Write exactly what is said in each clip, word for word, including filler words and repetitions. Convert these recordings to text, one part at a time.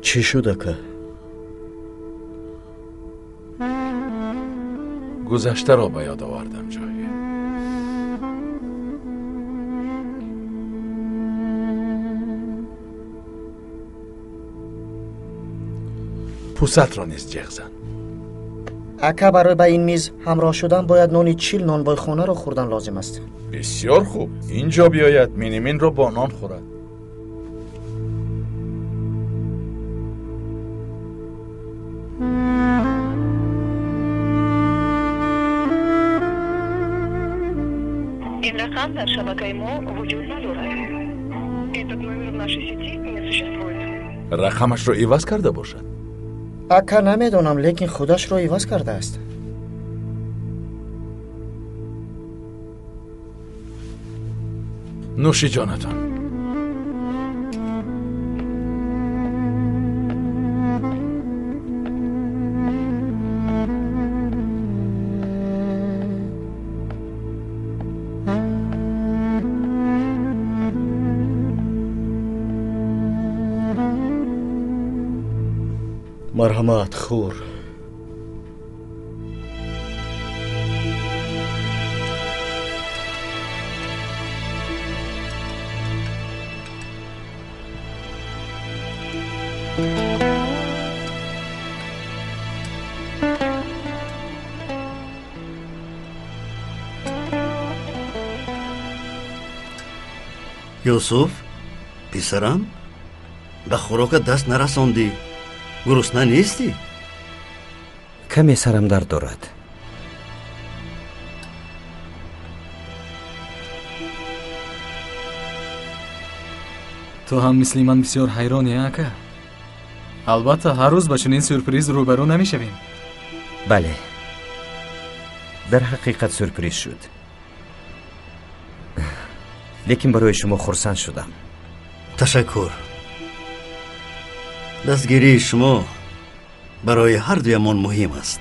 چی شده که؟ گذشته را به یاد آوردم جایی. پوست را نیز جغ زن. اکا برای به این میز همراه شدن باید نانی چیل نانوای خانه را خوردن لازم است. بسیار خوب، اینجا بیاید مینیمین را با نان خورد. این رقم در شبکه ما وجود ندارد. Этот номер в нашей сети не существует. رقمش را عوض کرده باشد. اکا نمیدونم، لیکن خودش را عوض کرده است. نوشی جانتان. مرحمت خور. یوسف پسرم به خوراک دست نرساندی. گرسنه نیستی؟ کمی سرم درد دارد. تو هم مثل من بسیار حیرانی اکا؟ البته هر روز با چنین سورپریز روبرو نمیشویم. بله، در حقیقت سورپریز شد، لیکن برای شما خرسند شدم. تشکر. دستگیری شما برای هر دویمان مهم است.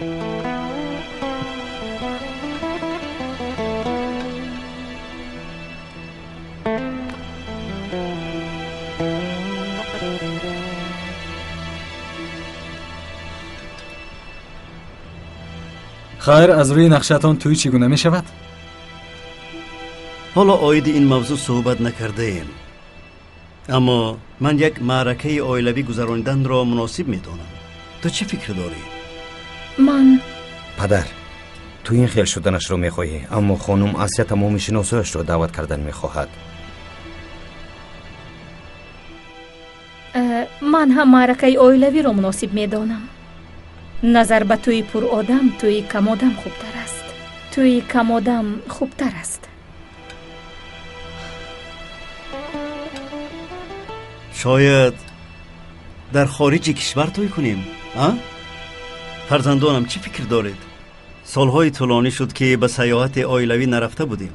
خیر، از روی نقشتان توی چگونه می شود؟ حالا آید این موضوع صحبت نکرده ایم، اما من یک معرکه عائلوی گذراندن را مناسب می دانم. تو چه فکر داری؟ من پدر، تو این خیال شدنش رو می خواهی، اما خانم آسیا تمام شناسایش رو دعوت کردن می خواهد. من هم معرکه عائلوی را مناسب می دانم. نظر به توی پر آدم توی کم آدم خوبتر است. توی کم آدم خوبتر است. شاید در خارج کشور توی کنیم. ها؟ فرزندانم چی فکر دارید؟ سالهای طولانی شد که به سیاحت عائلوی نرفته بودیم.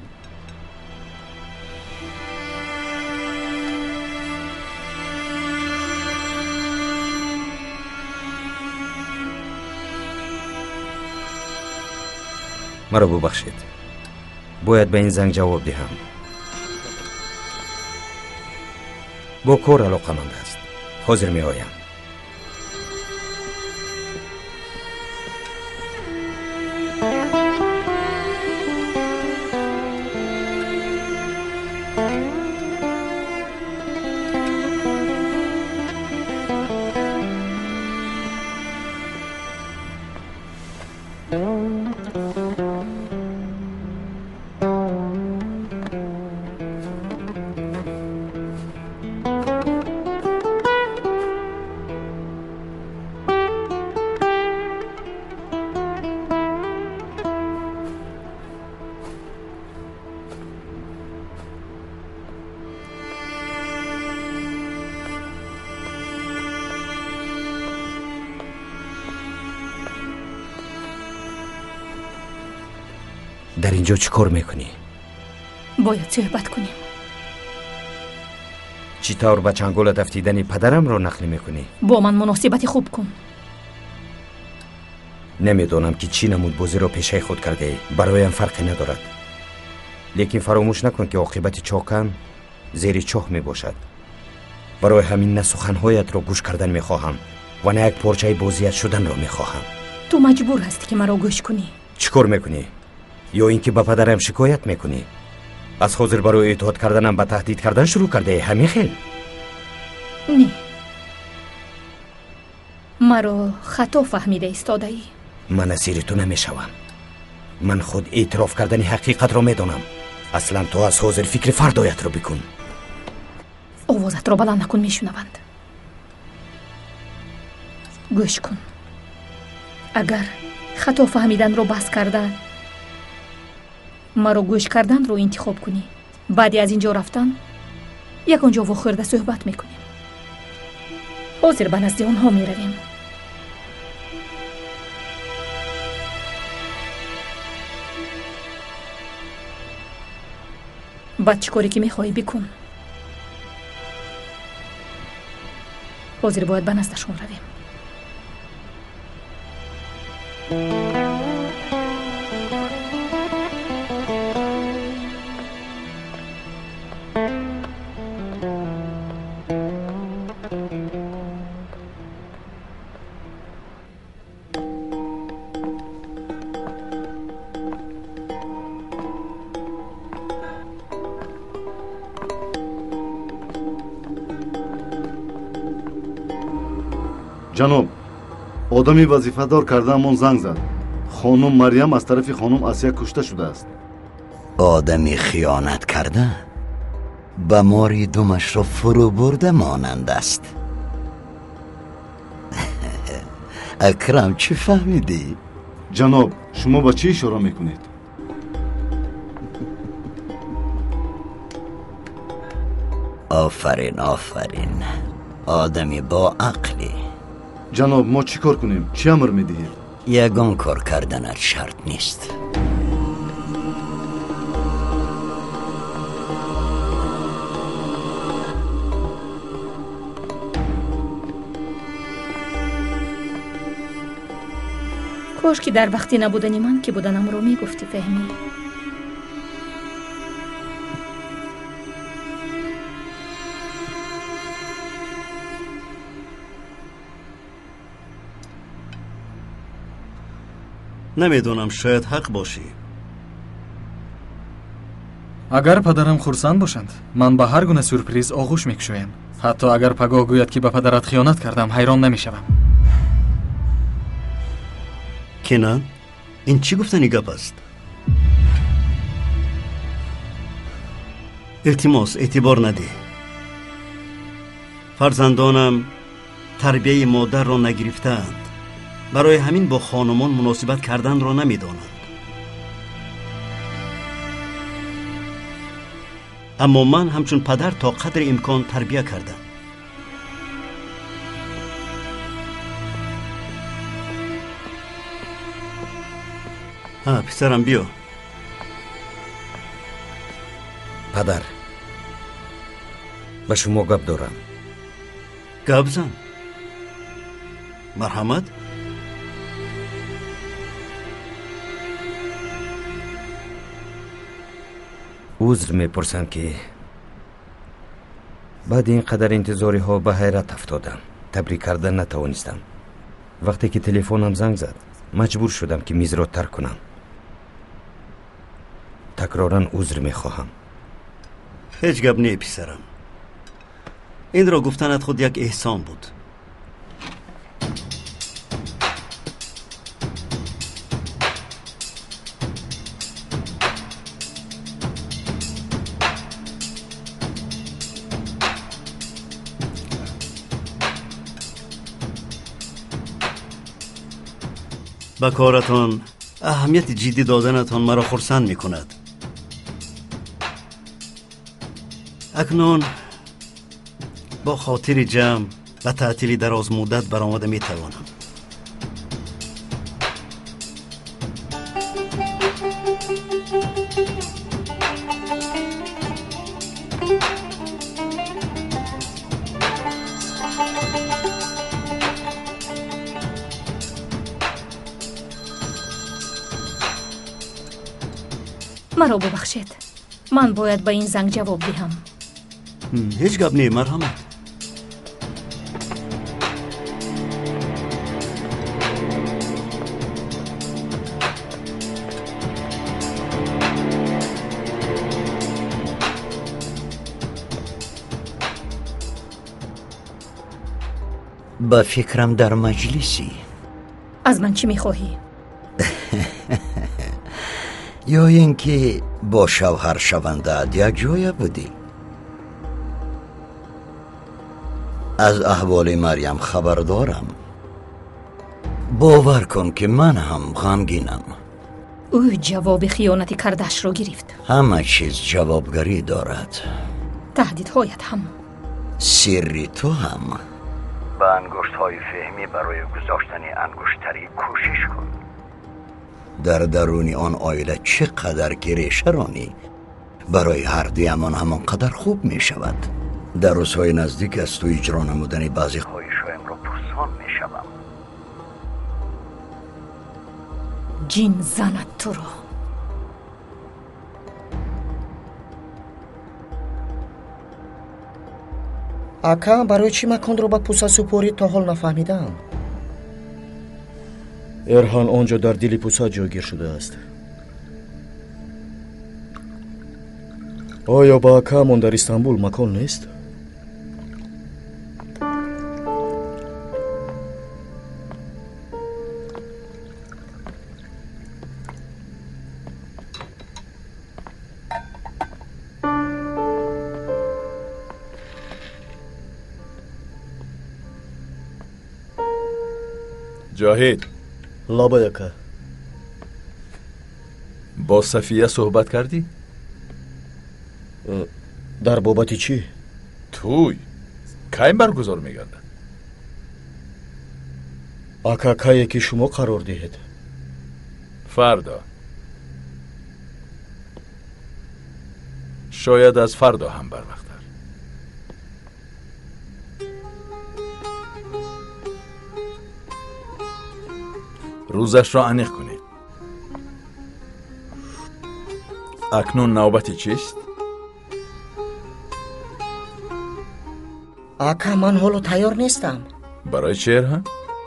مرا ببخشید، باید به این زنگ جواب دهم. با کار علاقه‌مند است. حاضر می آیم. در اینجا چی کار میکنی؟ باید صحبت کنیم. چی طور به چنگال دفتیدن پدرم را نقل میکنی؟ با من مناسبت خوب کن. نمیدونم که چی نمود بازی را پیشه خود کرده ای. برایم فرقی ندارد، لیکن فراموش نکن که عاقبت چاکن زیر چاه می باشد. برای همین نه سخنهایت را گوش کردن میخواهم و نه یک پارچه بازیت شدن را میخواهم. تو مجبور هستی که مرا گوش کنی. چیکار میکنی؟ یا اینکه به پدرم شکایت میکنی؟ از حاضر برای اطاعت کردنم به تهدید کردن شروع کرده همین خیل؟ نه، مرا خطا فهمیده ایستاده ای. من اسیر تو نمیشوم. من خود اعتراف کردن حقیقت را میدانم. اصلا تو از حاضر فکر فردایت را بکن. آوازت را بلند نکن، میشنوند. گوش کن. اگر خطا فهمیدن رو بس کرده مرا گوش کردن رو انتخاب کنی، بعدی از اینجا رفتن یک آنجا و خورده صحبت میکنیم. حاضر به نزد اونها میرویم. بعد چی کاری که میخوایی بکن. حاضر باید به نزدشون رویم. جناب، آدمی وظیفه‌دار کرده‌مان زنگ زد. خانم مریم از طرف خانم آسیا کشته شده است. آدمی خیانت کرده؟ به ماری دومش را فرو برده مانند است. اکرم چی فهمیدی؟ جناب، شما با چی اشاره میکنید؟ آفرین آفرین، آدمی با عقلی. جناب، ما چی کار کنیم؟ چی امر میدهید؟ یگان کار کردنت شرط نیست. کاش که در وقتی نبودنی من که بودنم رو میگفتی فهمی. نمیدونم، شاید حق باشی. اگر پدرم خرسند باشند من به هر گونه سورپریز آغوش میکشویم. حتی اگر پگاه گوید که به پدرت خیانت کردم حیران نمیشوم. کنان، این چی گفتنی گپ است؟ التماس اعتبار نده. فرزندانم تربیه مادر را نگرفتند، برای همین با خانمان مناسبت کردن را نمیدانند. اما من همچون پدر تا قدر امکان تربیه کردم. ها پسرم بیا. پدر، به شما گپ دارم. گپ زن. مرحمت. عذر میپرسم که بعد این قدر انتظاری ها به حیرت افتادم. تبریک کردن نتوانستم. وقتی که تلفنم زنگ زد مجبور شدم که میز را ترک کنم. تکرارا عذر میخواهم. هیچ گپ نه پسرم. این را گفتنت خود یک احسان بود. با کارتان اهمیت جدی دادنتان مرا خرسند می کند. اکنون با خاطر جمع و تعطیلی دراز مدت برآمده می توانم. مرا ببخشید، من باید به این زنگ جواب دهم. هیچ گپ نه مرحمت. به فکرم در مجلسی. از من چی میخواهی؟ یا اینکه با شوهر شوندت یک جای بودی. از احوال مریم خبر دارم. باور کن که من هم غمگینم. او جواب خیانتی کردش را گرفت. همه چیز جوابگری دارد. تهدیدهایت هم. سری تو هم. به انگشت های فهمی برای گذاشتن انگشتری کوشش کن. در درون آن آیله چقدر که ریشه رانی برای هر دویمان همانقدر خوب می شود. در روزهای نزدیک از تو اجرا نمودن بعضی خواهشهایم را پرسان می شوم. جین زند تو را. اکا برای چی مکان رو به پوسه سپورید تا حال نفهمیدم. ارهان آنجا در دل پوسه جاگیر شده است. آیا با اکا من در استانبول مکان نیست؟ جاهد، لابا یکا. با صفیه صحبت کردی؟ در بابت چی؟ توی کی برگزار میگردن؟ اکا کی که شما قرار دهید؟ فردا. شاید از فردا هم بر وقت. روزش را انیق کنید. اکنون نوبت چیست؟ اکا من حالا تیار نیستم. برای چیر هم؟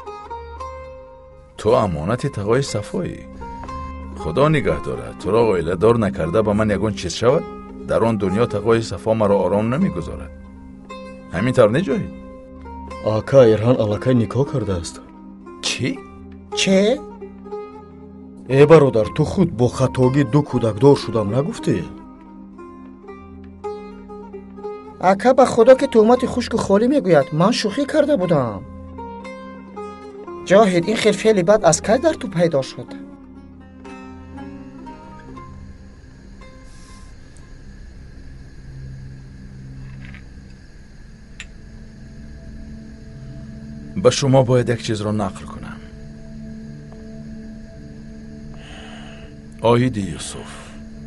تو امانت تقای صفایی. خدا نگه داره تو را غیله دار نکرده با من یگون چیز شود. در آن دنیا تقای صفا مرا آرام نمی گذارد. همین طور نجاهید. اکا ارهان علاقه نکاح کرده است. چی؟ چه؟ ای برادر تو خود با خطاگی دو کودک دار شدم نگفتی؟ اکا به خدا که تهمت خشک و خالی میگوید. من شوخی کرده بودم. جاهد این خیلی فعلی بد از کی در تو پیدا شد؟ به شما باید یک چیز را نقل کنم. آیدی یوسف،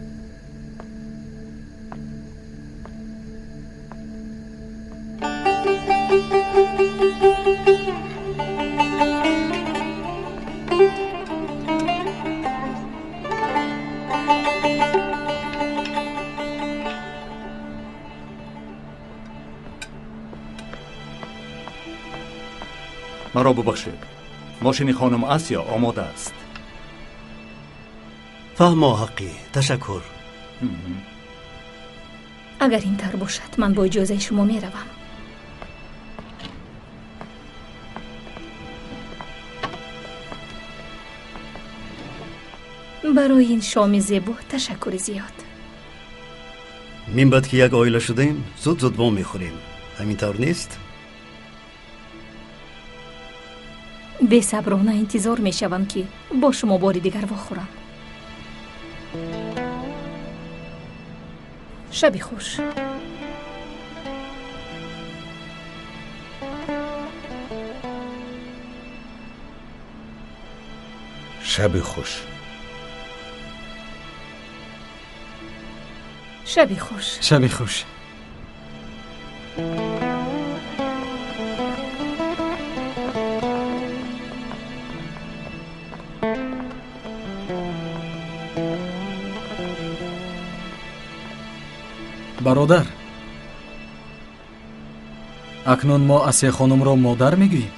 مرا ببخشید. ماشین خانم آسیا آماده است. فهما حقی. تشکر. اگر این طور باشد من با اجازه شما می روم. برای این شام زیبا تشکر زیاد. من بعد که یک آیله شدیم زود زود وام میخوریم. همین طور نیست؟ بی صبرانه انتظار می شوم که با شما باری دیگر بخورم. شبی خوش. شبی خوش. شبی خوش. شبی خوش. برادر، اکنون ما آسیا خانم را مادر میگوییم.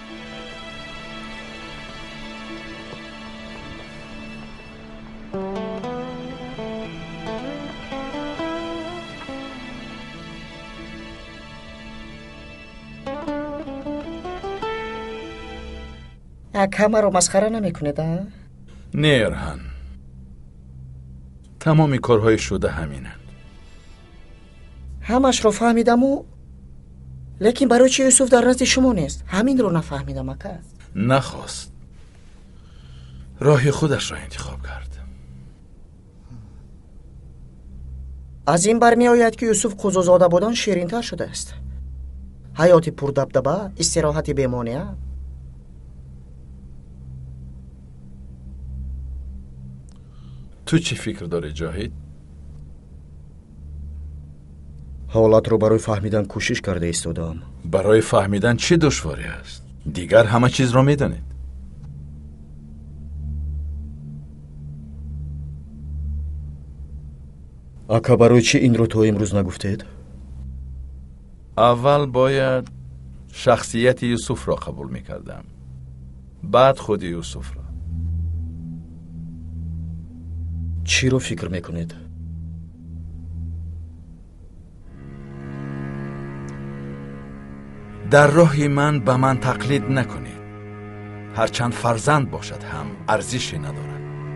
اکا مرا مسخره نمیکنید ها؟ نه ارهان، تمامی کارهای شده همینند. همش رو فهمیدم و لیکن برای چی یوسف در نزد شما نیست؟ همین رو نفهمیدم اکا. نخواست، راه خودش را انتخاب کرد. از این برمی آید که یوسف قضازاده بودن شیرین تر شده است. حیاتی پر دبدبه، استراحتی بیمانیه. تو چی فکر داری جاهید؟ حالت رو برای فهمیدن کوشش کرده ایستادم. برای فهمیدن چه دشواری است؟ دیگر همه چیز را میدانید. اکا برای چی این رو تو امروز نگفتید؟ اول باید شخصیت یوسف را قبول میکردم، بعد خود یوسف را. چی رو فکر میکنید؟ در راه من به من تقلید نکنید. هرچند فرزند باشد هم ارزشی ندارد.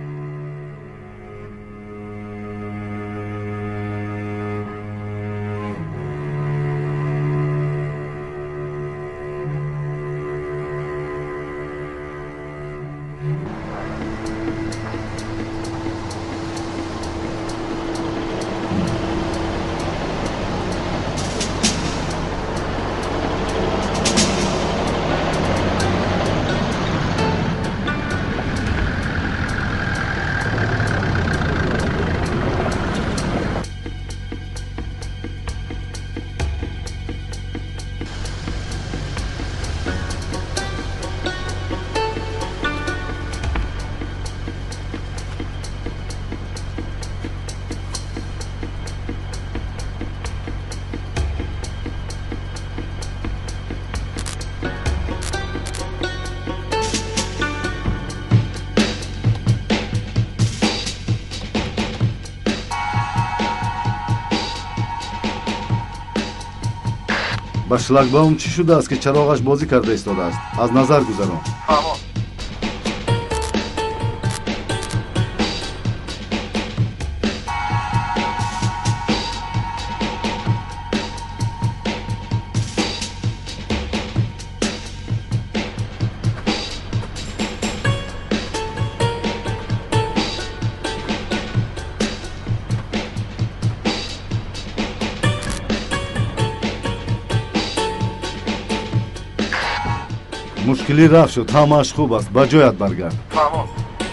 با شلاگباوم چی شده است که چراغش بازی کرده ایستاده است؟ از نظر گذران. فرمان. مشکلی رفت شد، همه‌اش خوب است. با جایت برگرد. فرمان.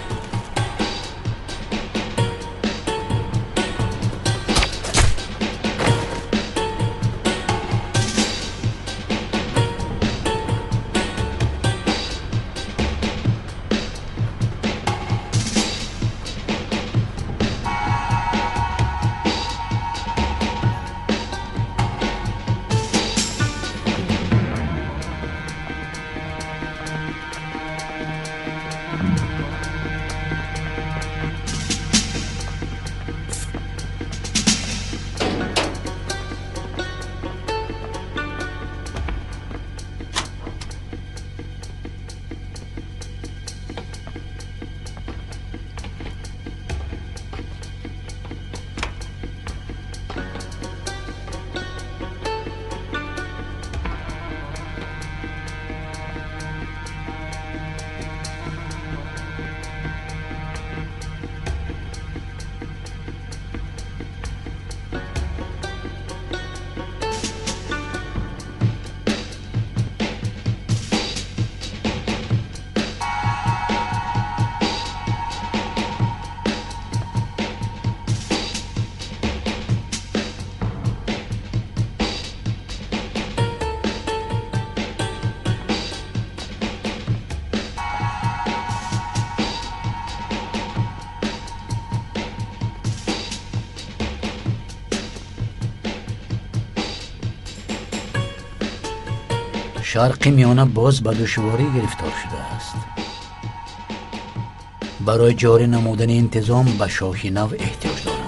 شرق میانه باز به دشواری گرفتار شده است. برای جاری نمودن انتظام به شاهی نو احتیاج دارند.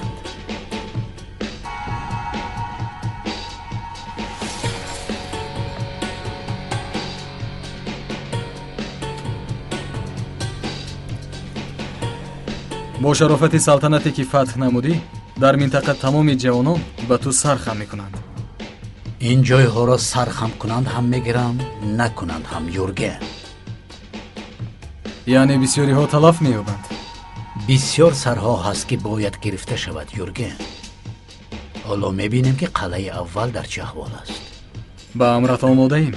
бо шарофати салтанате ки фатҳ намудӣ дар минтақа тамоми ҷавонон ба ту сар хам мекунанд. ин ҷойҳоро сар хам кунанд ҳам мегиранд, накунанд ҳам, Юрген. яъне бисёриҳо талаф меёбанд. бисёр сарҳо ҳаст ки бояд гирифта шавад, Юрген. ҳоло мебинем ки қалъаи аввал дар чӣ аҳвол аст. ба амрат омодаем.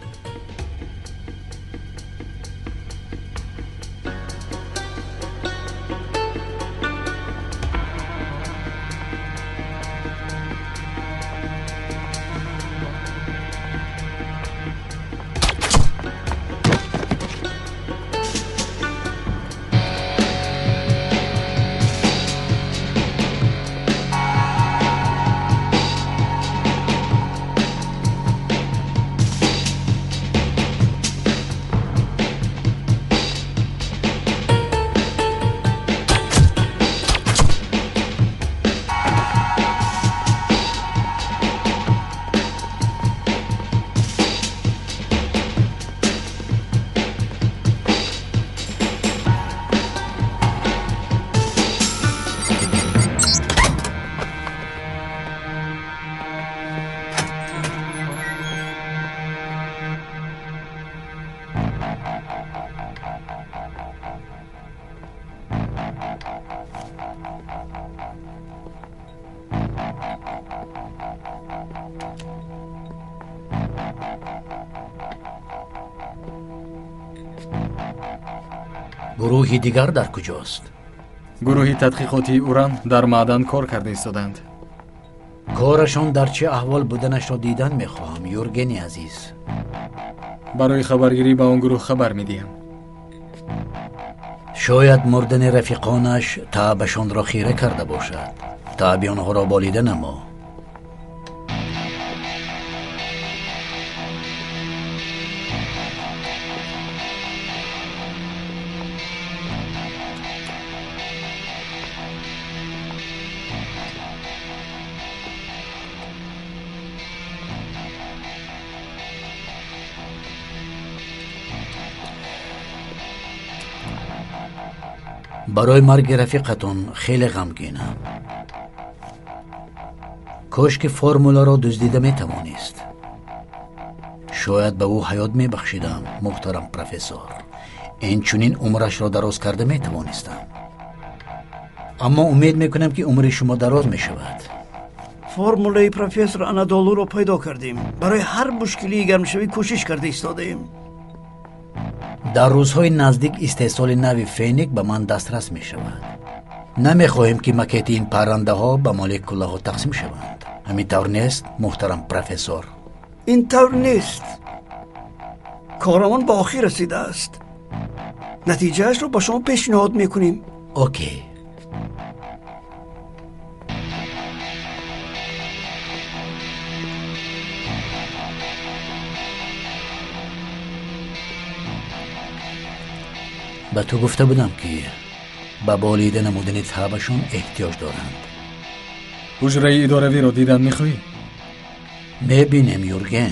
гурӯҳи дигар дар куҷост? гурӯҳи тадқиқотии уран дар маъдан кор карда истоданд. корашон дар чӣ аҳвол буданашро дидан мехоҳам, Юргени азиз. барои хабаргирӣ ба он гурӯҳ хабар медиҳам. шояд мурдани рафиқонаш таъбашонро хира карда бошад. таъби онҳоро болида намо. барои марги рафиқатон хеле ғамгинам. кош ки формуларо дуздида метавонист. шояд ба ӯ ҳаёт мебахшидам, муҳтарам профессор. инчунин умрашро дароз карда метавонистам. аммо умед мекунам ки умри шумо дароз мешавад. формулаи профессор Анадолуро пайдо кардем. барои ҳар мушкилии гармшавӣ кӯшиш карда истодаем. дар рӯзҳои наздик истеҳсоли нави феник ба ман дастрас мешавад. намехоҳем ки макети ин паррандаҳо ба молекулаҳо тақсим шаванд. ҳамин тавр нест, муҳтарам профессор? ин тавр нест. корамон ба охир расидааст. натиҷаашро ба шумо пешниҳод мекунем. окей. ба ту гуфта будам ки ба болида намудани таъбашон эҳтиёҷ доранд. ҳуҷраи идоравиро дидан мехоҳӣ? мебинем, Юрген.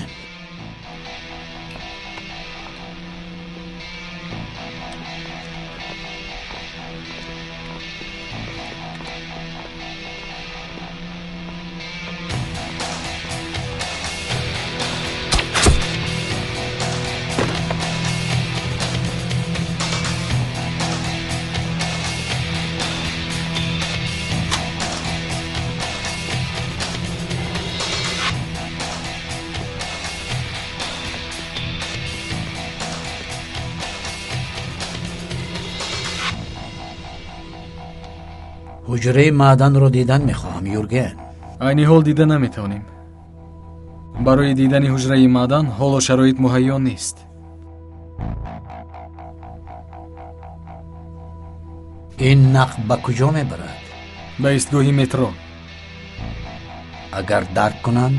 ҳуҷраи маъданро дидан мехоҳам, Юрген. айни ҳол дида наметавонем. барои дидани ҳуҷраи маъдан ҳоло шароит муҳайё нест. ин нақб ба куҷо мебарад? ба истгоҳи метро. агар дарк кунанд?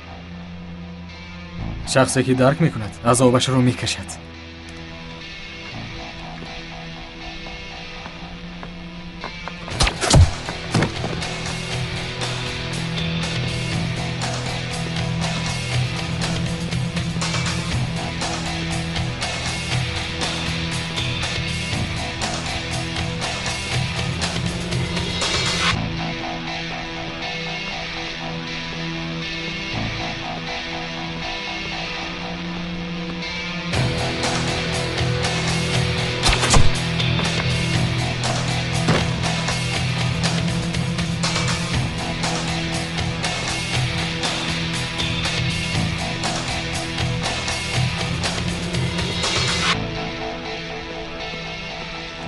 шахсе ки дарк мекунад азобашро мекашад.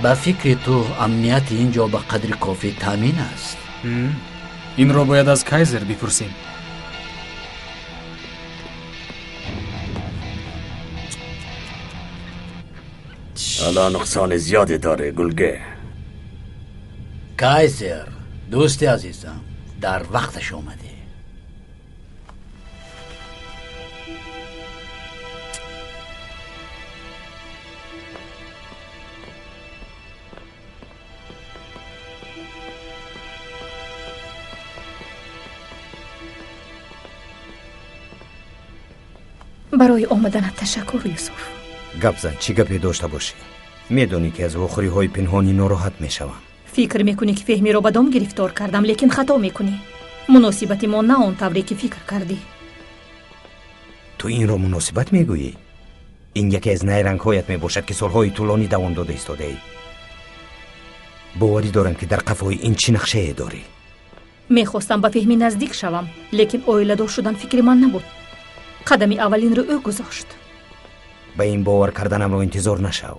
به فکر تو امنیت اینجا به قدر کافی تامین است؟ این را باید از کایزر بپرسیم. حالا نقصان زیادی داره گلگه. کایزر دوست عزیزم، در وقتش آمده. برای آمدنت تشکر یوسف. گپ زن، چی گپی داشته باشی؟ میدونی که از وخوری های پنهانی ناراحت میشوم. فکر میکنی که فهمی را به دام گرفتار کردم، لیکن خطا میکنی. مناسبت ما نه آن طوری که فکر کردی. تو این را مناسبت میگویی؟ این یکی از نیرنگ هایت میباشد که سالهای طولانی دوام داده ایستاده ای. باوری دارم که در قفای این چی نقشه ای داری. میخواستم به فهمی نزدیک شوم، لیکن آیله‌دار شدن فکر من نبود. قدمی اولین رو او گذاشت. به این باور کردنم رو انتظار نشو.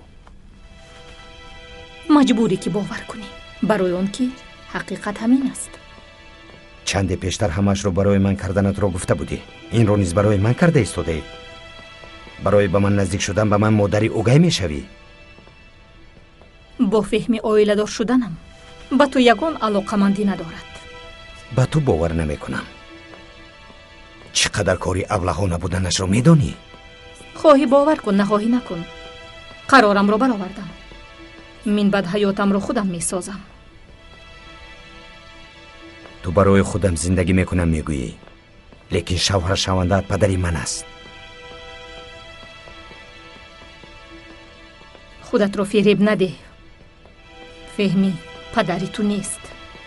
مجبوری که باور کنی، برای اون که حقیقت همین است. چند پیشتر همش رو برای من کردنت رو گفته بودی. این رو نیز برای من کرده ایستاده ای. برای به من نزدیک شدن به من مادری اوگای میشوی. با فهمی آیله‌دار شدنم به تو یگان علاقمندی ندارد. به تو باور نمیکنم. چقدر کاری ابلهانه بودنش رو میدونی؟ خواهی باور کن، نخواهی نکن. قرارم رو برآوردم. من بعد حیاتم رو خودم میسازم. تو برای خودم زندگی میکنم میگویی، لیکن شوهر شوندت پدری من است. خودت رو فریب نده. فهمی پدری تو نیست.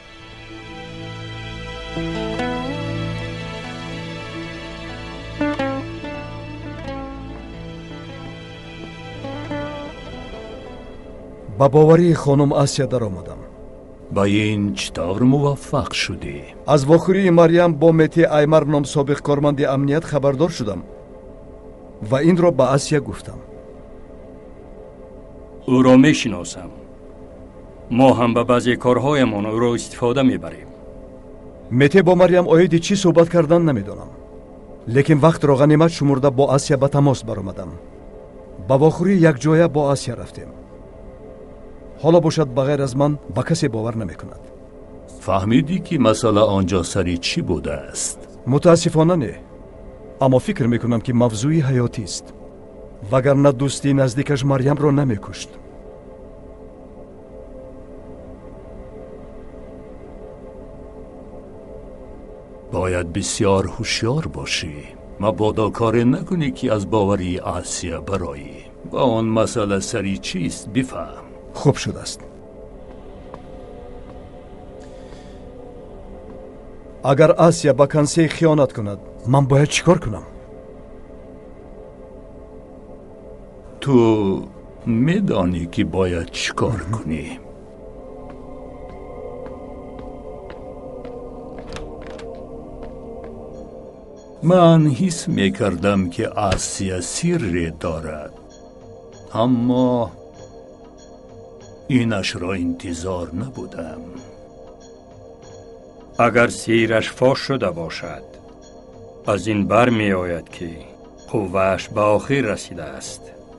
با باوری خانم آسیا در آمدم. با این چطور موفق شدی؟ از واخوری مریم با مهدی ایمر نام سابق کارمند امنیت خبردار شدم و این را به آسیا گفتم. او را میشناسم. ما هم به بعضی کارهایمان او را استفاده میبریم. مهدی با مریم آیدی چی صحبت کردن نمیدونم، لیکن وقت را غنیمت شمرده با آسیا به تماس برآمدم. با واخوری یک جایه با آسیا رفتیم. حالا باشد بغیر از من با کسی باور نمی کند. فهمیدی که مسئله آنجا سری چی بوده است؟ متاسفانه نه، اما فکر می کنم که موضوعی حیاتی است. وگرنه دوستی نزدیکش مریم را نمی کشت. باید بسیار هوشیار باشی. مبادا کار نکنی که از باوری آسیا برایی. و آن مسئله سری چیست بفهم. خوب شده است. اگر آسیا با کنسی خیانت کند، من باید چیکار کنم؟ تو میدانی که باید چیکار کنی. من حس میکردم که آسیا سری دارد، اما اینش را انتظار نبودم. اگر سیرش فاش شده باشد، از این بر می آید که قوهش به آخر رسیده است.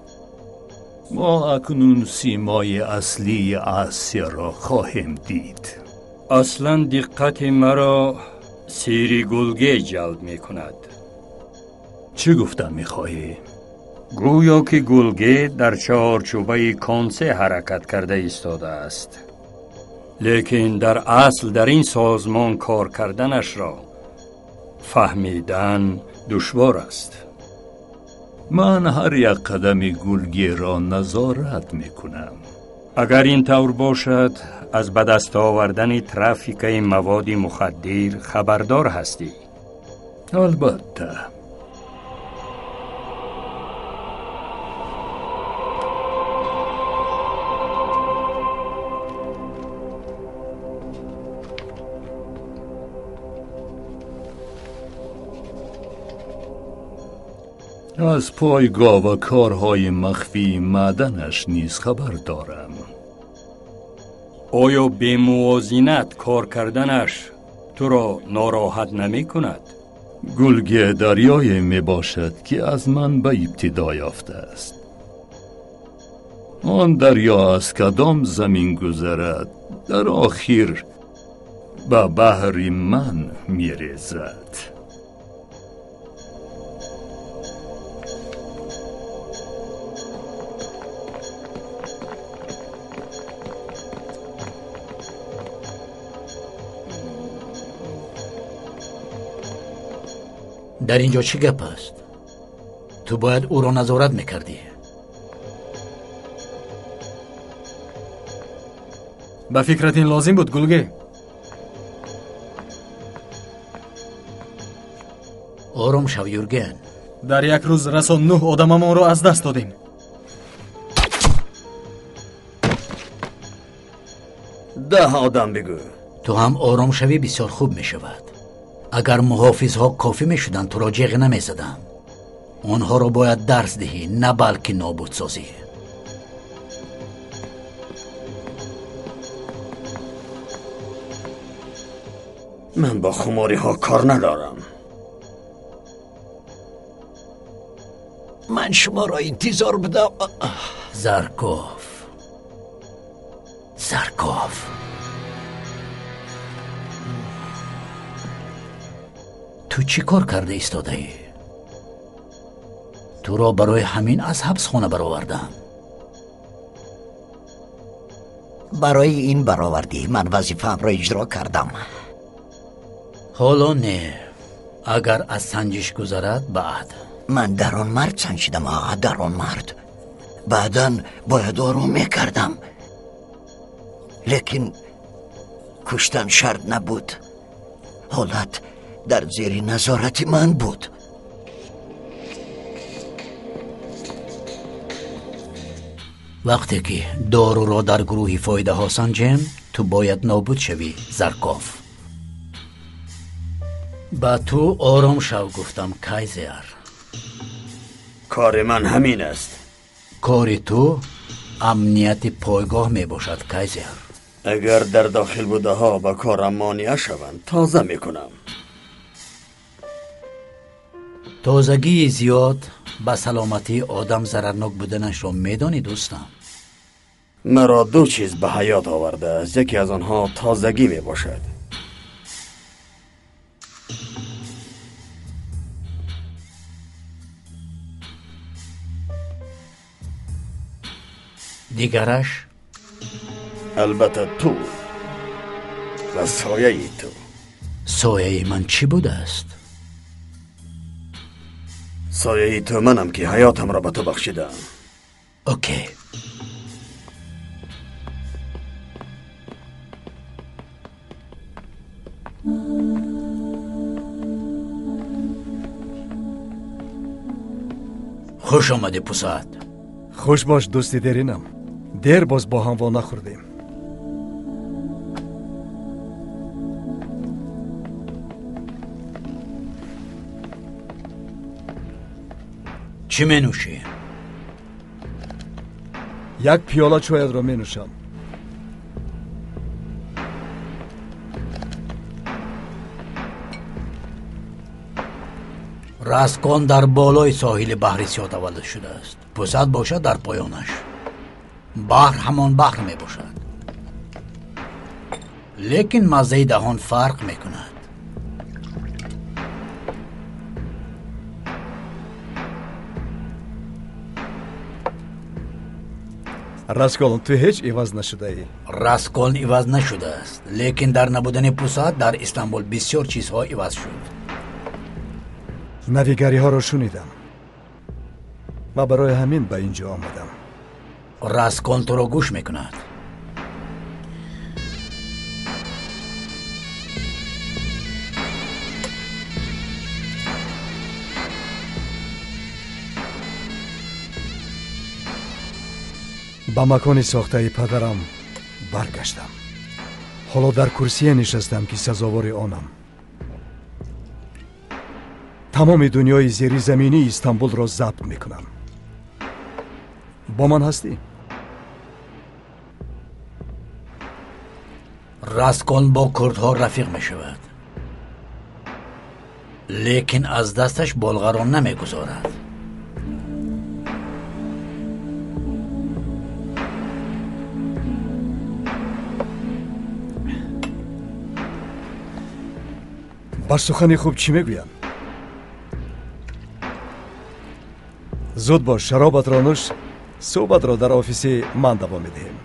ما اکنون سیمای اصلی آسیا را خواهیم دید. اصلا دقت مرا سیری گلگه جلب می کند. چه گفتم می خواهی؟ گویا که گلگه در چهارچوبه کانسه حرکت کرده ایستاده است، لیکن در اصل در این سازمان کار کردنش را فهمیدن دشوار است. من هر یک قدم گلگه را نظارت می کنم. اگر این طور باشد، از به دست آوردن ترافیک مواد مخدر خبردار هستی؟ البته. از پایگاه و کارهای مخفی معدنش نیز خبر دارم. آیا به موازینت کار کردنش تو را ناراحت نمی کند؟ گلگه دریای می باشد که از من به ابتدا یافته است. آن دریا از کدام زمین گذرد در آخر به بحر من می ریزد. در اینجا چی گپ است؟ تو باید او را نظارت میکردی. به فکرت این لازم بود گلگه؟ آرام شو یورگن. در یک روز رسا نه آدممان را از دست دادیم. ده آدم بگو. تو هم آرام شوی بسیار خوب می شود. اگر محافظ ها کافی می شدن تو را جیغ نمی زدن. آنها را باید درس دهی نه بلکه نابود سازی. من با خماری ها کار ندارم. من شما را انتظار بدم. زرکوف زرکوف تو چی کار کرده ایستاده ای؟ تو را برای همین از حبس خانه برآوردم. برای این برآوردی. من وظیفه‌ام را اجرا کردم. حالا نه. اگر از سنجش گذرد بعد. من در آن مرد سنجیدم آقا، در آن مرد. بعداً باید آروم میکردم، لیکن کشتن شرط نبود. حالت در زیر نظارت من بود. وقتی که دارو را در گروهی فایده ها سنجیم تو باید نابود شوی زرکوف. با تو آرام شو گفتم کایزر. کار من همین است. کار تو امنیت پایگاه می باشد کایزر. اگر در داخل بوده ها با کارم مانع شوند تازه می کنم. تازگی زیاد به سلامتی آدم ضررناک بودنش را میدانی دوستم؟ مرا دو چیز به حیات آورده است. یکی از آنها تازگی می باشد. دیگرش؟ البته تو و سایه تو. سایه من چی بوده است؟ سایه تو منم که حیاتم را به تو بخشیدم. اوکی. خوش آمده پسر. خوش باش دوستی درینم. دیر باز با هم وا نخوردیم. چی می نوشی؟ یک پیاله چایت را می نوشم. راسکون در بالای ساحل بحر سیاه تولد شده است. پسر باشد در پایانش. بحر همان بحر می باشد، لیکن مزه دهان فرق می کند. راسکولن تو هیچ عوض نشده ای؟ راسکولن عوض نشده است، لیکن در نبودن پسر در استانبول بسیار چیزها عوض شد. نویگری ها را شنیدم و برای همین به اینجا آمدم. راسکولن تو را گوش میکند. با مکان ساخته پدرم برگشتم. حالا در کرسی نشستم که سزاوار آنم. تمام دنیای زیر زمینی استانبول را ضبط میکنم. با من هستی؟ راسکون با کردها رفیق می شود، لیکن از دستش بلغاران نمی گذارد. بر سخن خوب چی میگویم؟ زود باش، شرابت را نوش، صحبت را در آفیس من دوام میدهیم.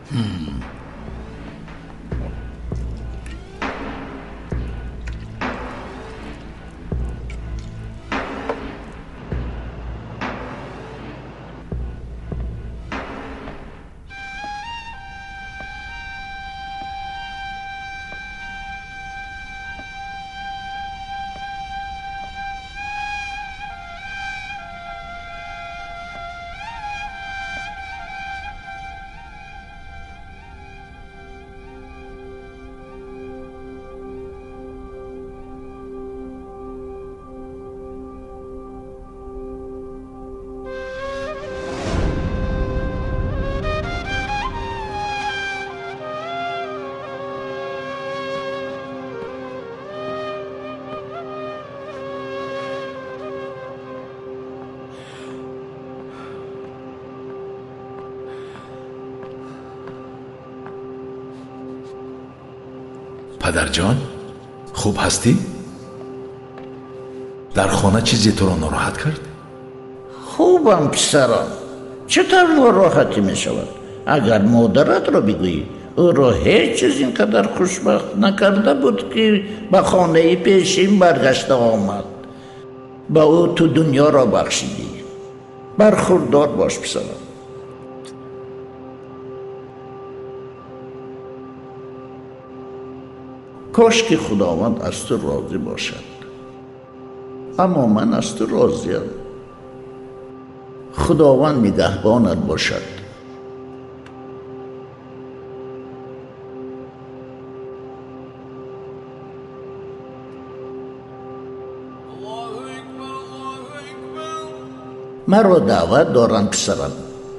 پدر جان، خوب هستی؟ در خانه چیزی تو را ناراحت کرد؟ خوبم پسرم. چطور ناراحتی می شود؟ اگر مادرت را بگویی او را هیچ چیز اینقدر خوشبخت نکرده بود که به خانه پیشین برگشته آمد. با او تو دنیا را بخشیدی. برخوردار باش پسرم. کاش که خداوند از تو راضی باشد، اما من از تو راضیم. خداوند نگهبانت باشد. مرا دعوت دارن پسرم.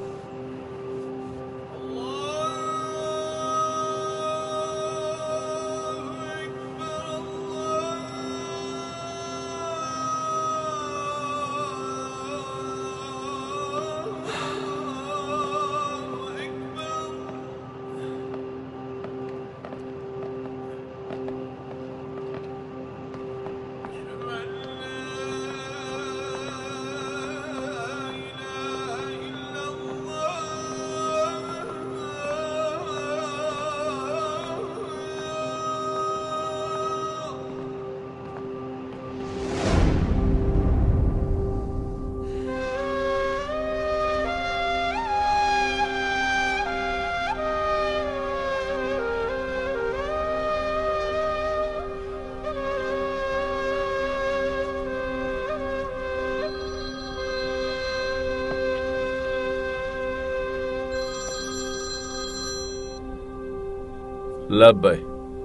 لبی.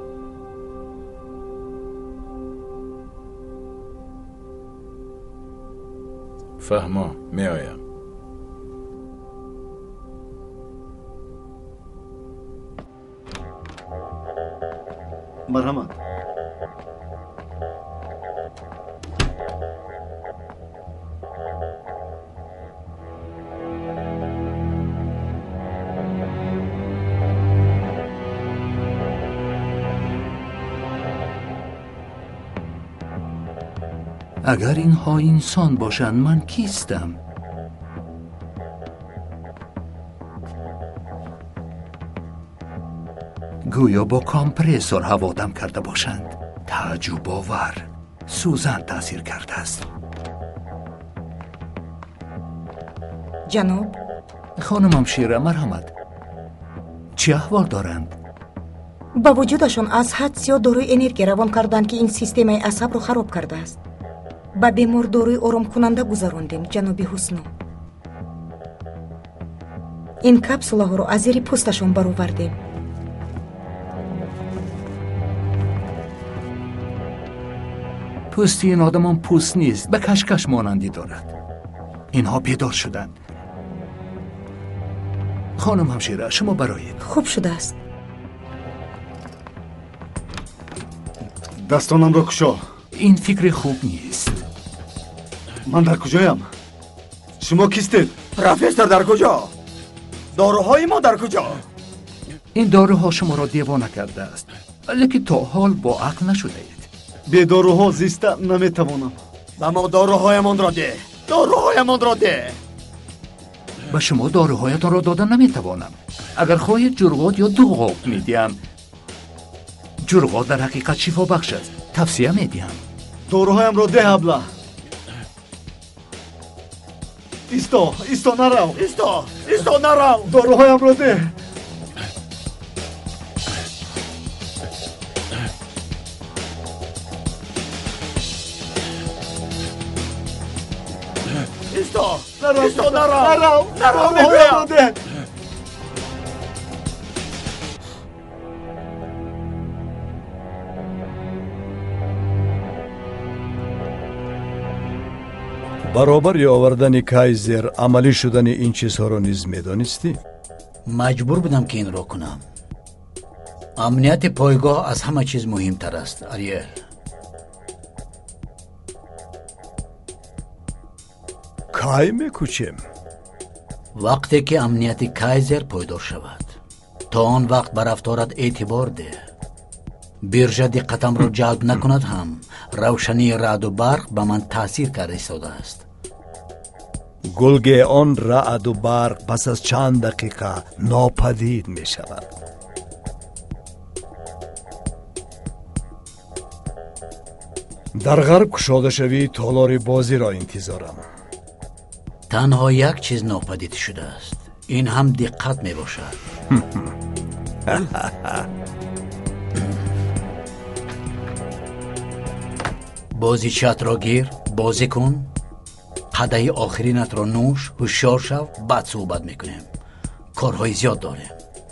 فهما می آیم. مرحمت. اگر اینها انسان باشند من کیستم؟ گویا با کامپرسور هوا دم کرده باشند. تعجب آور. سوزن تاثیر کرده است. جناب خانمم شیره، مرحمت. چه احوال دارند؟ با وجودشان از حد زیاد داروی انرژی روان کردند که این سیستم عصب رو خراب کرده است. با بیمار داروی آرام کننده گذراندیم جناب حسنو. این کپسوله ها رو از زیر پوستشان برآوردیم. پوستی این آدمان پوست نیست، به کشکش مانندی دارد. اینها بیدار شدند. خانم همشیره، شما برای خوب شده است. дастонамро кушо. ин фикри хуб нест. ман дар куҷоям? шумо кистед? профессор дар куҷо? доруҳои мо дар куҷо? ин доруҳо шуморо девона кардааст, лекин то ҳол бо ақл нашудаед. бе доруҳо зиста наметавонам. ба мо доруҳоямонро де. доруҳоямонро де. ба шумо доруҳоятонро дода наметавонам. агар хоҳед ҷурғот ё дуғоб медиҳам. ҷурғот дар ҳақиқат шифобахш аст. тавсия медиҳам. доруҳоямро де ҳабла. исто, исто нарав. исто, исто нарав. доруҳоямро де. исто, нарав. исто нарав. нарав. нарав доруҳоямро де. баробари овардани кайзер амалӣ шудани ин чизҳоро низ медонистӣ? маҷбур будам ки инро кунам. амнияти пойгоҳ аз ҳама чиз муҳимтар аст, ариел. кай мекӯчем? вақте ки амнияти кайзер пойдор шавад, то он вақт ба рафторат эътибор деҳ. биржа диққатамро ҷалб накунад ҳам равшании раъду барқ ба ман таъсир карда истодааст. гулге он раъду барқ пас аз чанд дақиқа нопадид мешавад. дар ғарб кушодашавии толори бозиро интизорам. танҳо як чиз нопадид шудааст. ин ҳам диққат мебошад. бозичиатро гир, бозӣ кун, қадаи охиринатро нӯш, ҳушёр шав, баъд суҳбат мекунем. корҳои зиёд дорем.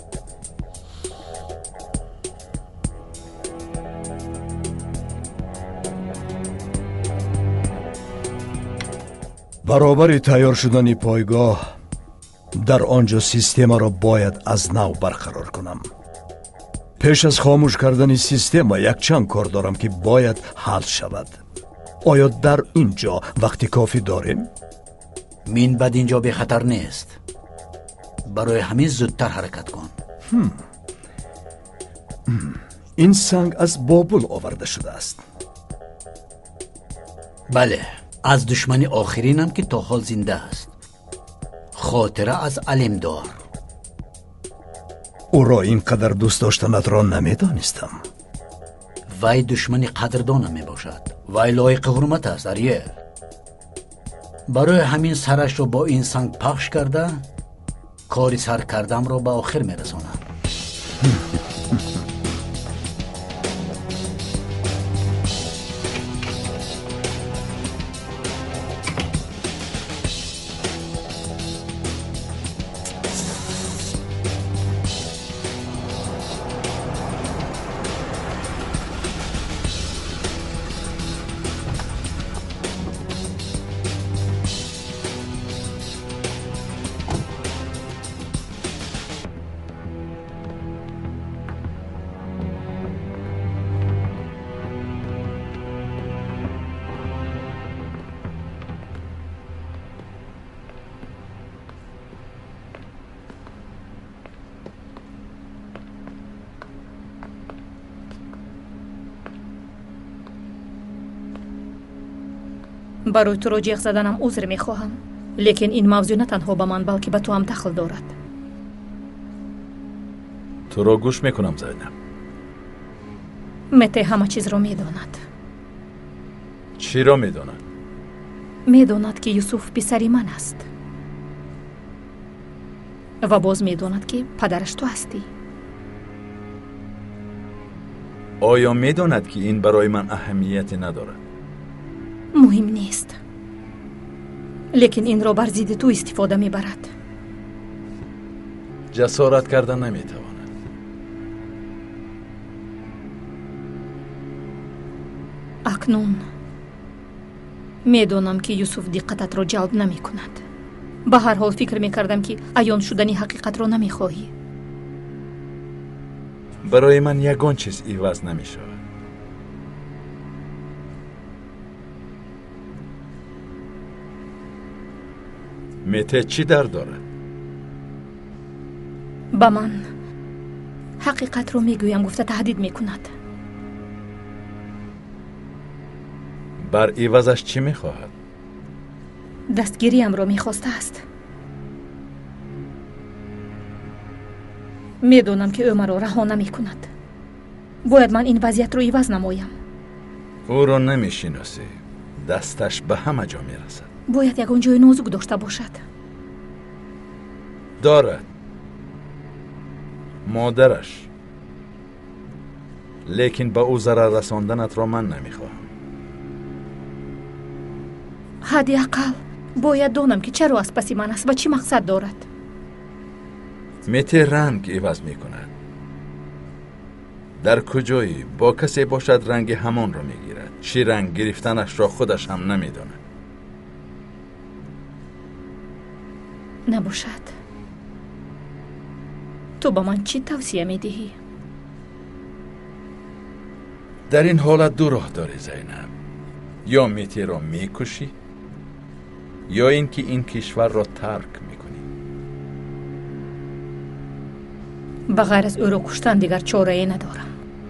баробари тайёр шудани пойгоҳ дар он ҷо системаро бояд аз нав барқарор кунам. пеш аз хомӯш кардани система якчанд кор дорам ки бояд ҳал шавад. оё дар ин ҷо вақти кофӣ дорем? минбаъд ин ҷо бехатар нест. барои ҳамин зудтар ҳаракат кун. ин санг аз бобул оварда шудааст. бале, аз душмани охиринам ки то ҳол зинда аст. хотира аз алимдор. ӯро ин қадар дӯст доштанатро намедонистам. вай душмани қадрдонам мебошад. вай лоиқи ҳурмат аст, ариел. барои ҳамин сарашро бо ин санг пахш карда, кори сар кардамро ба охир мерасонам. барои туро ҷиғ заданам узр мехоҳам, лекин ин мавзӯъ на танҳо ба ман, балки ба ту ҳам дахл дорад. туро гӯш мекунам, зайнаб. мете ҳама чизро медонад. чиро медонад? медонад ки юсуф писари ман аст ва боз медонад ки падараш ту ҳастӣ. оё медонад ки ин барои ман аҳамияте надорад? муҳим нест, лекин инро бар зидди ту истифода мебарад. ҷасорат карда наметавонад. акнун медонам ки юсуф диққататро ҷалб намекунад. ба ҳар ҳол фикр мекардам ки аён шудани ҳақиқатро намехоҳӣ. барои ман ягон чиз иваз намешавад. مته چی در دارد؟ با من حقیقت رو میگویم گفته تهدید میکند. بر عوضش چی میخواهد؟ دستگیریم رو میخواسته است. میدونم که او مرا رها نمیکند. باید من این وضعیت رو عوض نمایم. او رو نمیشناسی. دستش به همه جا میرسد. باید یکان جای نازک داشته باشد. دارد. مادرش. لیکن با او ضرر رساندنت را من نمیخواهم. حداقل باید دانم که چرا از پس من است و چی مقصد دارد. مته رنگ عوض میکند. در کجایی با کسی باشد رنگ همان را میگیرد. چی رنگ گرفتنش را خودش هم نمیداند. نباشد. تو با من چی توصیه میدهی؟ در این حالت دو راه داری زینب. یا مته را میکشی یا اینکه این کشور را ترک میکنی. بغیر از او را کشتن دیگر چاره ای ندارم.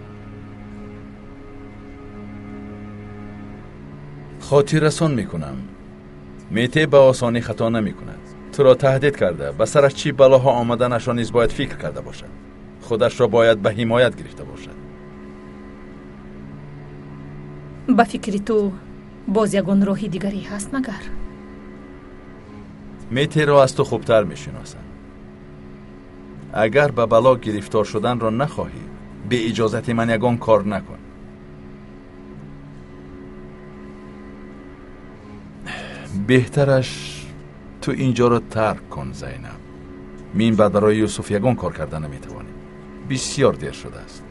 خاطر رسان میکنم. مته به آسانی خطا نمیکند. تو را تهدید کرده. به سرش چی بلاها آمدنش را نیز باید فکر کرده باشد. خودش را باید به حمایت گرفته باشد. به فکری تو باز یگان راهی دیگری هست مگر؟ مته را از تو خوبتر میشناسم. اگر به بلا گرفتار شدن را نخواهی به اجازت من یگان کار نکن. بهترش تو اینجا را ترک کن زینب. من بعد برای یوسف یگان کار کردن نمیتوانی. بسیار دیر شده است.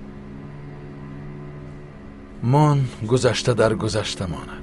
من گذشته در گذشته ماند.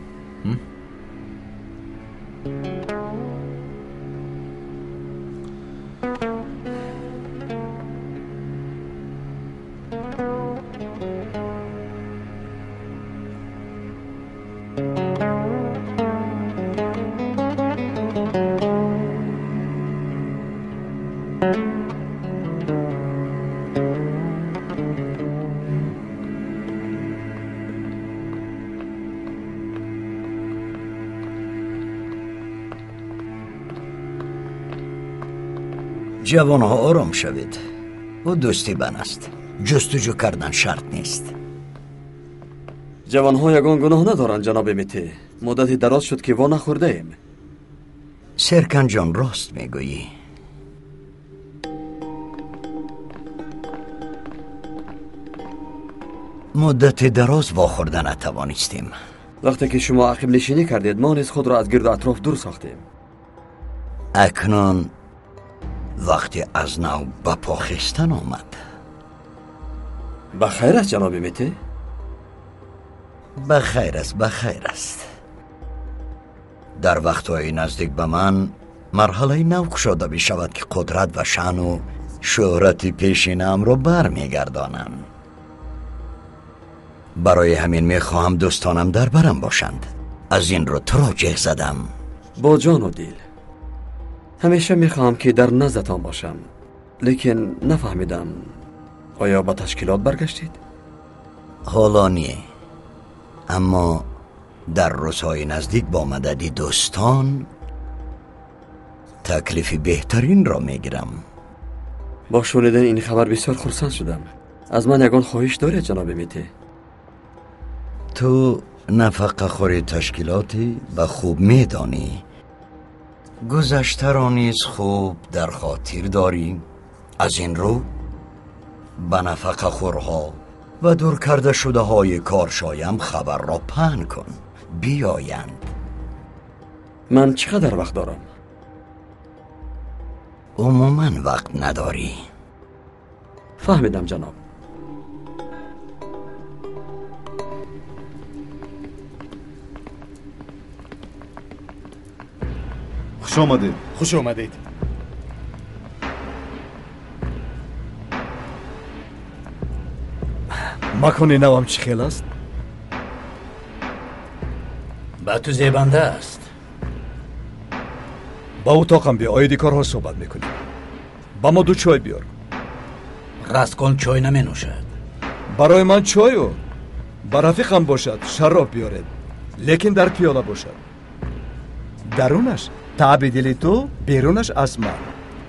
جوانها آرام شوید. او دوستی بن است. جستجو کردن شرط نیست. جوانها یگان گناه ندارند جناب مته. مدتی دراز شد که وا نخورده ایم. سرکن جان راست میگویی. مدت دراز وا خورده نتوانستیم. وقتی که شما عقب نشینی کردید ما نیز خود را از گرد اطراف دور ساختیم. اکنون وقتی از نو به پا خیستن آمد. بخیر است جناب مته؟ بخیر است بخیر است. در وقتهای نزدیک به من مرحله نو کشاده می شود که قدرت و شأن و شهرت پیشینم را بر می گردانم. برای همین می خواهم دوستانم در برم باشند. از این رو تو را جه زدم. با جان و دل. همیشه می خواهم که در نزدتان باشم. لیکن نفهمیدم آیا با تشکیلات برگشتید؟ حالا نیه. اما در روزهای نزدیک با مدد دوستان تکلیف بهترین را میگیرم. با شنیدن این خبر بسیار خرسند شدم. از من یگان خواهش دارید جناب مته؟ تو نفقه خوری تشکیلاتی به خوب میدانی. گذشته را نیز خوب در خاطر داری. از این رو به نفقه خورها و دور کرده شده های کارشایم خبر را پهن کن بیایند. من چقدر وقت دارم؟ عموما وقت نداری. فهمیدم جناب. خوش آمدید. خوش آمدید. مکان نوام چی خیل است؟ با تو زیبنده است. با اتاقم بیا، آیدی کارها صحبت میکنیم. با ما دو چای بیار. راسکل چای نمی نوشد. برای من چایو با رفیقم باشد شراب بیارد، لیکن در پیاله باشد. درونش تعب دل تو، بیرونش از من.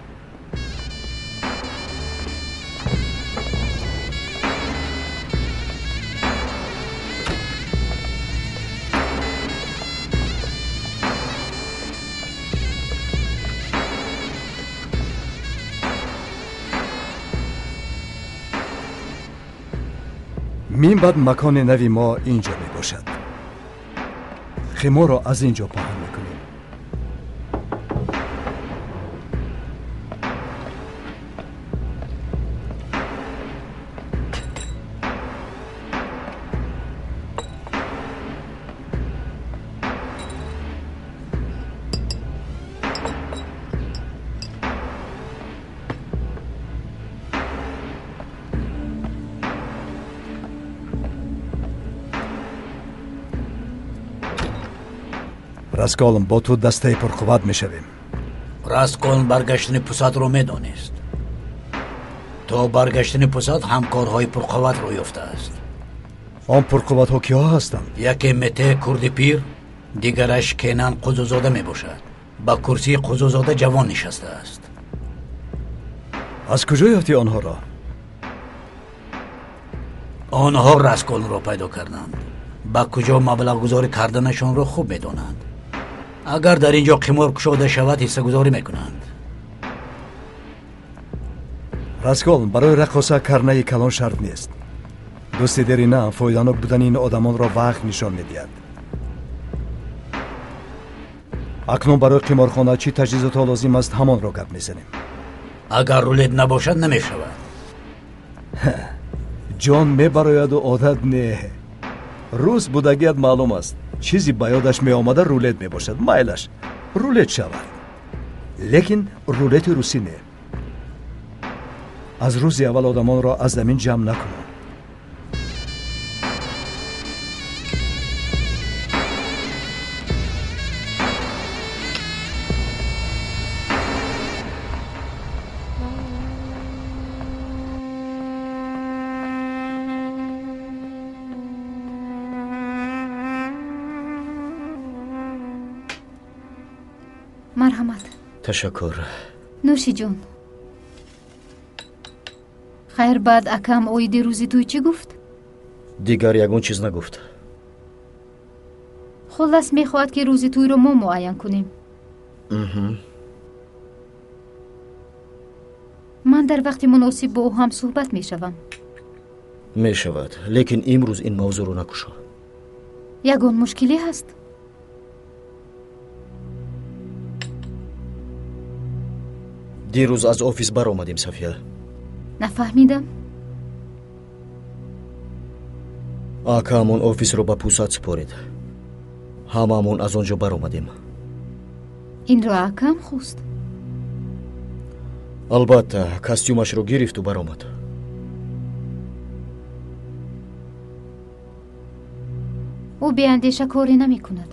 من بعد مکان نوی ما اینجا می باشد. خیمه را از اینجا پهن میکنیم. راسکالم با تو دسته پرقوت میشویم. راسکل برگشتن پوساد رو میدانست. تا برگشتن پوساد همکارهای پرقوت رو یافته است. آن پرقوت ها کیا هستند؟ یکی مته کرد پیر، دیگرش کنان قزوزاده می باشد. با کرسی قزوزاده جوان نشسته است. از کجا یافتی آنها را؟ آنها راسکل را پیدا کردند. با کجا مبلغ گذاری کردنشان را خوب میدانند. اگر در اینجا قمار کشاده شود حصه گذاری میکنند. راسکل برای رقاصه کرنه کلان شرط نیست. دوستی داری نه، فایدانک بودن این آدمان را وقت نشان میدهد. اکنون برای قمارخانه چی تجهیزات لازم است همان را گپ میزنیم. اگر رولت نباشد نمیشود. جان میبراید و عادت نه. روز بودگیت معلوم است. چیزی با یادش می آمده رولت می باشد. مایلش رولت شود، لیکن رولت روسی نه. از روز اول آدمان را از زمین جمع نکنم. مرحمت. تشکر. نوشی جون. خیر بعد اکم اویدی روزی توی چی گفت؟ دیگر یگون چیز نگفت. خلاص میخواد که روزی توی رو ما معین کنیم. امه. من در وقت مناسب با او هم صحبت میشوم. میشود، لیکن امروز این موضوع رو نکشا. یگون مشکلی هست؟ دیروز از آفیس بر آمدیم صفیه. نفهمیدم. آکامون آفیس رو با پوساد سپارید. هممون از آنجا بر آمدیم. این رو آکام خوست؟ البته کاستیومش رو گرفت و بر آمد. او بی اندیشه کاری نمی کند.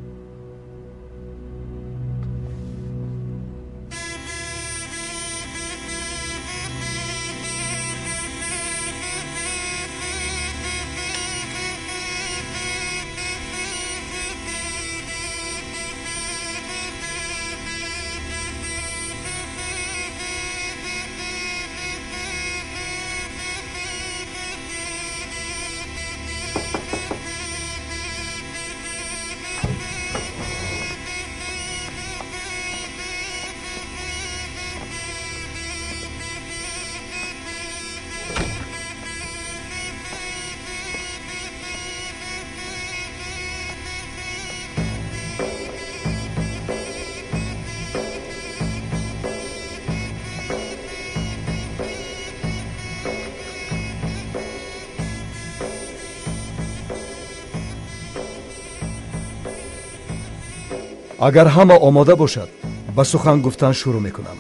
اگر همه آماده باشد با سخن گفتن شروع میکنم.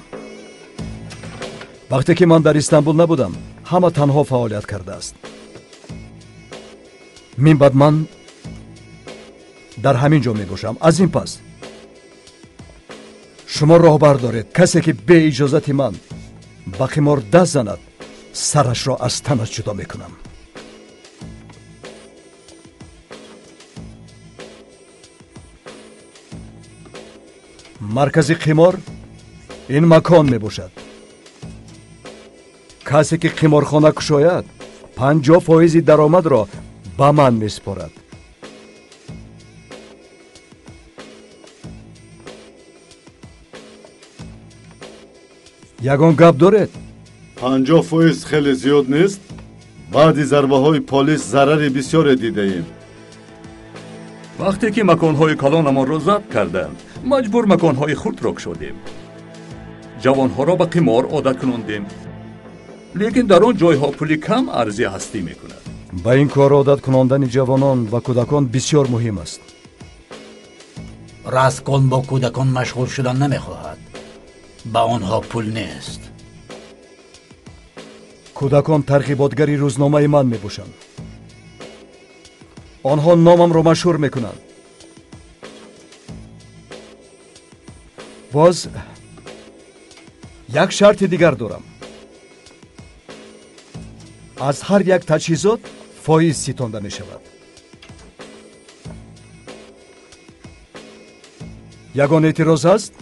وقتی که من در استانبول نبودم همه تنها فعالیت کرده است. من بعد من در همین جا می باشم. از این پس шумо роҳбар доред. касе ки бе иҷозати ман ба қимор даст занад, сарашро аз танаш ҷудо мекунам. маркази қимор ин макон мебошад. касе ки қиморхона кушояд, панҷоҳ фоизи даромадро ба ман месупорад. ягон гап доред? панҷоҳ фоиз хеле зиёд нест? баъди зарбаҳои полис зарари бисёре дидаем. вақте ки маконҳои калонамонро забт карданд, маҷбур маконҳои хурдро кушодем. ҷавонҳоро ба қимор одат кунондем. лекин дар он ҷойҳо пули кам арзӣ ҳастӣ мекунад. ба ин кор одат кунондани ҷавонон ва кӯдакон бисёр муҳим аст. раскон бо кӯдакон машғул шудан намехоҳад. ба онҳо пул нест. кӯдакон тарғиботгари рӯзномаи ман мебошанд. онҳо номамро машҳур мекунанд. боз як шарти дигар дорам. аз ҳар як таҷҳизот фоиз ситонда мешавад. ягон эътироз ҳаст?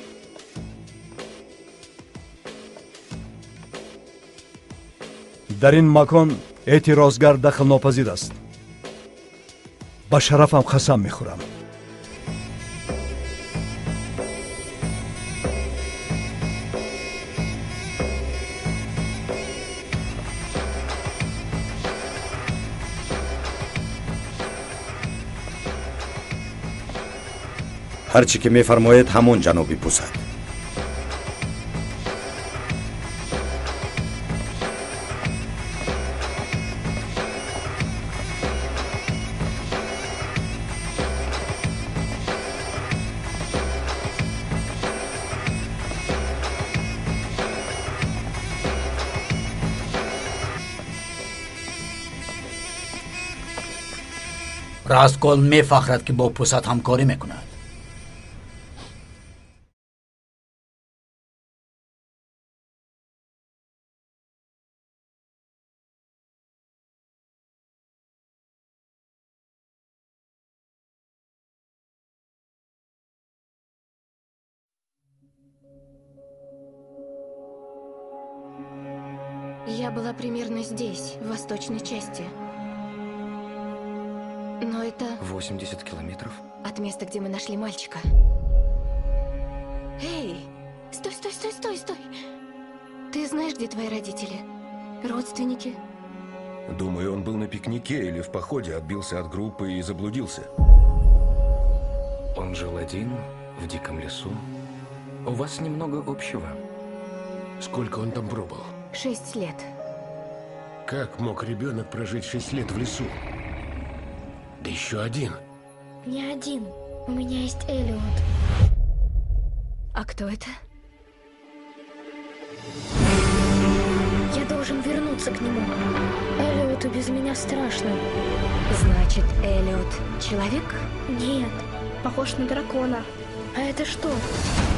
дар ин макон эътирозгар дахлнопазир аст. ба шарафам қасам мехӯрам. ҳар чӣ ки мефармоед ҳамон ҷаноби пусад. раскол мефахрад ки бо пусад ҳамкорӣ мекунад. Я была примерно здесь, в восточной части. Но это... восемьдесят километров? От места, где мы нашли мальчика. Эй! Стой, стой, стой, стой, стой! Ты знаешь, где твои родители? Родственники? Думаю, он был на пикнике или в походе, отбился от группы и заблудился. Он жил один, в диком лесу. У вас немного общего. Сколько он там пробыл? Шесть лет. Как мог ребенок прожить шесть лет в лесу? Да еще один. Не один. У меня есть Эллиот. А кто это? Я должен вернуться к нему. Эллиоту без меня страшно. Значит, Эллиот человек? Нет, похож на дракона. А это что?